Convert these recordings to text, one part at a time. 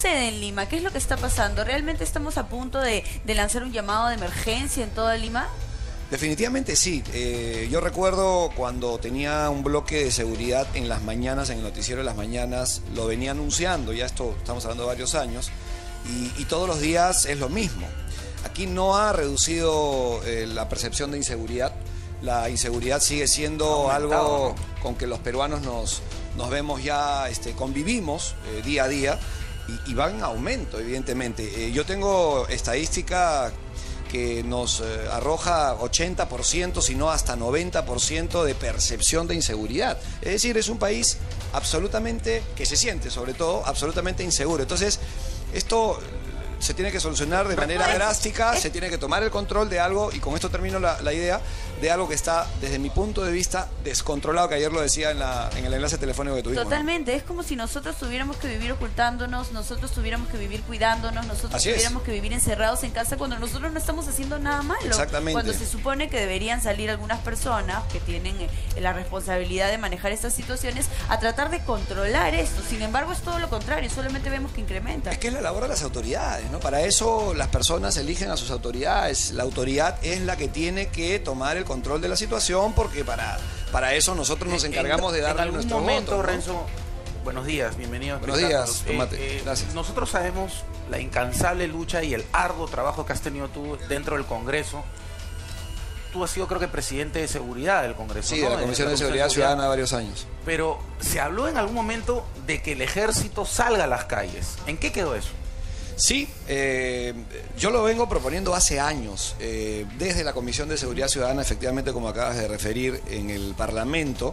sucede en Lima? ¿Qué es lo que está pasando? ¿Realmente estamos a punto de lanzar un llamado de emergencia en toda Lima? Definitivamente sí. Yo recuerdo cuando tenía un bloque de seguridad en las mañanas, en el noticiero de las mañanas, lo venía anunciando, ya esto estamos hablando de varios años, y todos los días es lo mismo. Aquí no ha reducido la percepción de inseguridad. La inseguridad sigue siendo algo con que los peruanos nos vemos ya, convivimos día a día y va en aumento, evidentemente. Yo tengo estadística que nos arroja 80%, si no hasta 90% de percepción de inseguridad. Es decir, es un país absolutamente, que se siente sobre todo, absolutamente inseguro. Entonces, esto se tiene que solucionar de manera drástica, se tiene que tomar el control de algo, y con esto termino la idea, de algo que está, desde mi punto de vista, descontrolado, que ayer lo decía en el enlace telefónico que tuvimos. Totalmente, ¿no? Es como si nosotros tuviéramos que vivir ocultándonos, nosotros tuviéramos que vivir cuidándonos, nosotros tuviéramos que vivir encerrados en casa cuando nosotros no estamos haciendo nada malo. Exactamente. Cuando se supone que deberían salir algunas personas que tienen la responsabilidad de manejar estas situaciones a tratar de controlar esto. Sin embargo, es todo lo contrario, solamente vemos que incrementa. Es que es la labor de las autoridades, ¿no? Para eso las personas eligen a sus autoridades. La autoridad es la que tiene que tomar el control de la situación, porque para eso nosotros nos encargamos de darle nuestro voto. En algún momento, Renzo, buenos días, bienvenido. Buenos días, Tomate, gracias. Nosotros sabemos la incansable lucha y el arduo trabajo que has tenido tú dentro del Congreso. Tú has sido, creo que, presidente de seguridad del Congreso. Sí, ¿no? De la Comisión de Seguridad Ciudadana varios años. Pero se habló en algún momento de que el ejército salga a las calles. ¿En qué quedó eso? Sí, yo lo vengo proponiendo hace años, desde la Comisión de Seguridad Ciudadana, efectivamente, como acabas de referir, en el Parlamento.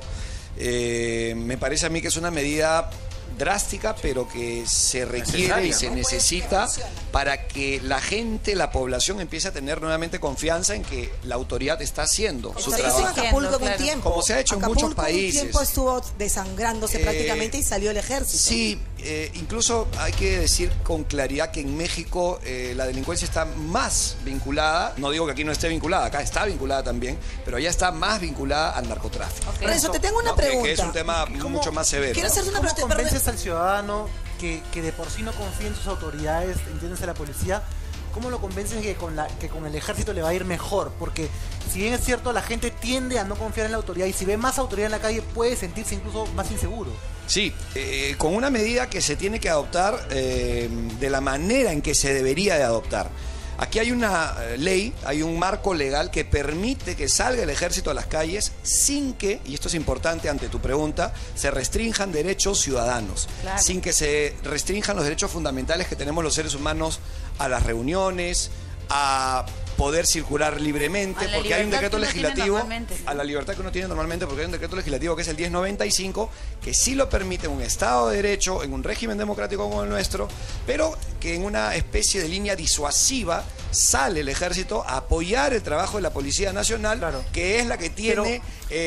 Me parece a mí que es una medida drástica, pero que se requiere y se necesita para que la gente, la población, empiece a tener nuevamente confianza en que la autoridad está haciendo su trabajo. En Acapulco un tiempo. Como se ha hecho en muchos países. Un tiempo estuvo desangrándose prácticamente y salió el ejército. Sí, incluso hay que decir con claridad que en México la delincuencia está más vinculada, no digo que aquí no esté vinculada, acá está vinculada también, pero allá está más vinculada al narcotráfico. Renzo, te tengo una pregunta. Que es un tema mucho más severo. Quiero hacerte una ¿Cómo pregunta. convences al ciudadano que de por sí no confía en sus autoridades, entiéndase la policía? ¿Cómo lo convences que con el ejército le va a ir mejor? Porque si bien es cierto, la gente tiende a no confiar en la autoridad, y si ve más autoridad en la calle puede sentirse incluso más inseguro. Sí, con una medida que se tiene que adoptar de la manera en que se debería de adoptar. Aquí hay una ley, hay un marco legal que permite que salga el ejército a las calles sin que, y esto es importante ante tu pregunta, se restrinjan derechos ciudadanos, claro, sin que se restrinjan los derechos fundamentales que tenemos los seres humanos a las reuniones, a poder circular libremente, porque hay un decreto legislativo, a la libertad que uno tiene normalmente, porque hay un decreto legislativo que es el 1095, que sí lo permite en un Estado de Derecho, en un régimen democrático como el nuestro, pero que en una especie de línea disuasiva sale el ejército a apoyar el trabajo de la Policía Nacional, claro, que es la que tiene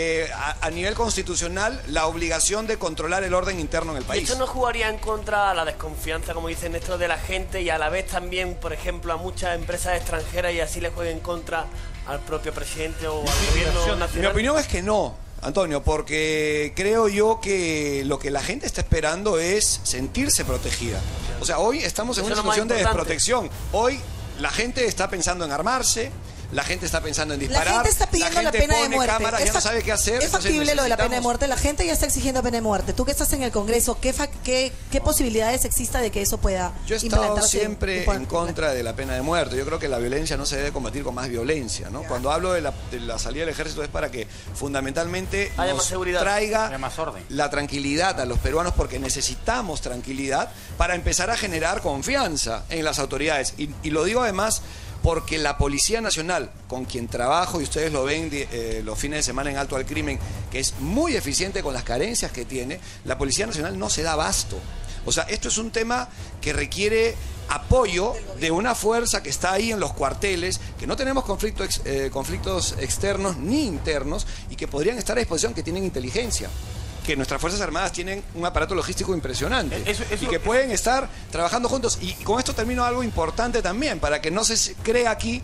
a nivel constitucional la obligación de controlar el orden interno en el país. ¿Y esto no jugaría en contra a la desconfianza, como dice Néstor, de la gente, y a la vez también, por ejemplo, a muchas empresas extranjeras, y así le juegue en contra al propio presidente o al gobierno nacional? Mi opinión es que no, Antonio, porque creo yo que lo que la gente está esperando es sentirse protegida. O sea, hoy estamos en una situación de desprotección. Hoy la gente está pensando en armarse, la gente está pensando en disparar. La gente está pidiendo la pena de muerte. Cámaras, ya no sabe qué hacer. Es factible lo de la pena de muerte. La gente ya está exigiendo pena de muerte. Tú que estás en el Congreso, ¿qué posibilidades exista de que eso pueda implementarse? Yo he estado siempre en contra de la pena de muerte. Yo creo que la violencia no se debe combatir con más violencia, ¿no? Cuando hablo de la salida del ejército es para que fundamentalmente nos traiga la tranquilidad a los peruanos, porque necesitamos tranquilidad para empezar a generar confianza en las autoridades. Y lo digo además porque la Policía Nacional, con quien trabajo, y ustedes lo ven los fines de semana en Alto al Crimen, que es muy eficiente con las carencias que tiene, la Policía Nacional no se da abasto. O sea, esto es un tema que requiere apoyo de una fuerza que está ahí en los cuarteles, que no tenemos conflictos externos ni internos, y que podrían estar a disposición, que tienen inteligencia, que nuestras Fuerzas Armadas tienen un aparato logístico impresionante y que pueden estar trabajando juntos. Y con esto termino algo importante también, para que no se crea aquí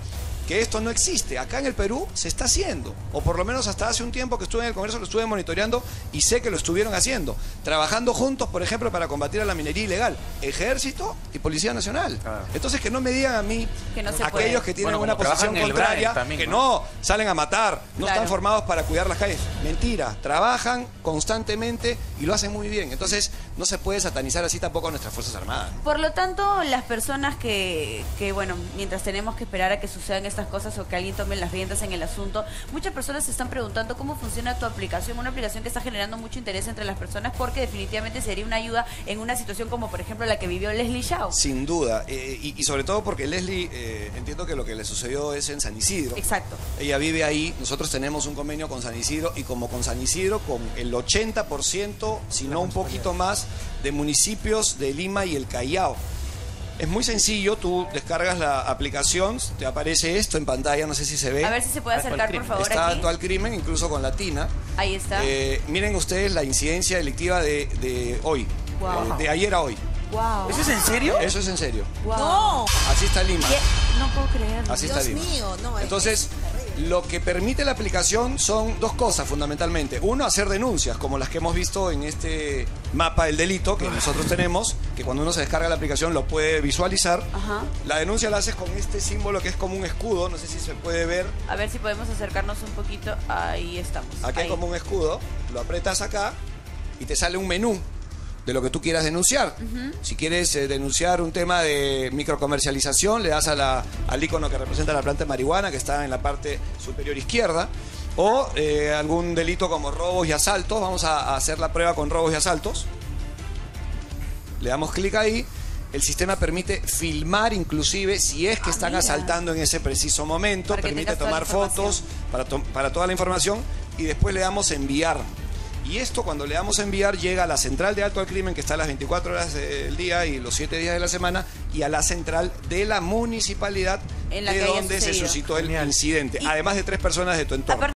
que esto no existe. Acá en el Perú se está haciendo, o por lo menos hasta hace un tiempo que estuve en el Congreso lo estuve monitoreando y sé que lo estuvieron haciendo, trabajando juntos, por ejemplo, para combatir a la minería ilegal, Ejército y Policía Nacional. Entonces que no me digan a mí, Que no se aquellos puede. que tienen Bueno, una como trabajan posición en el contraria, Brain también, que ¿no? no salen a matar, no Claro. están formados para cuidar las calles. Mentira, trabajan constantemente y lo hacen muy bien. Entonces no se puede satanizar así tampoco a nuestras Fuerzas Armadas. Por lo tanto, las personas que, bueno, mientras tenemos que esperar a que sucedan estas cosas o que alguien tome las riendas en el asunto, muchas personas se están preguntando cómo funciona tu aplicación, una aplicación que está generando mucho interés entre las personas porque definitivamente sería una ayuda en una situación como por ejemplo la que vivió Leslie Chao. Sin duda, y sobre todo porque Leslie, entiendo que lo que le sucedió es en San Isidro. Exacto. Ella vive ahí, nosotros tenemos un convenio con San Isidro y como con San Isidro, con el 80%, si no un poquito más, de municipios de Lima y el Callao. Es muy sencillo, tú descargas la aplicación, te aparece esto en pantalla, no sé si se ve. A ver si se puede acercar por favor Está aquí. Actual Crimen, incluso con Latina. Ahí está. Miren ustedes la incidencia delictiva de hoy, Wow. de ayer a hoy. Wow. ¿Eso es en serio? Eso es en serio. Wow. No, Así está Lima. No puedo creerlo. Así Dios está Lima. mío, no. Entonces, lo que permite la aplicación son dos cosas fundamentalmente. Uno, hacer denuncias, como las que hemos visto en este mapa del delito que nosotros tenemos, que cuando uno se descarga la aplicación lo puede visualizar. Ajá. La denuncia la haces con este símbolo que es como un escudo, no sé si se puede ver. A ver si podemos acercarnos un poquito. Ahí estamos. Aquí hay Ahí. como un escudo, lo apretas acá y te sale un menú de lo que tú quieras denunciar. Si quieres denunciar un tema de microcomercialización, le das al icono que representa la planta de marihuana, que está en la parte superior izquierda, o algún delito como robos y asaltos. Vamos a hacer la prueba con robos y asaltos. Le damos clic ahí. El sistema permite filmar inclusive si es que están mira. asaltando en ese preciso momento, Para que permite tengas toda la tomar fotos para toda la información y después le damos enviar. Y esto cuando le damos enviar llega a la central de alto al crimen que está a las 24 horas del día y los 7 días de la semana y a la central de la municipalidad En la de que haya donde se sucedido. suscitó el Genial. incidente, además de 3 personas de tu entorno.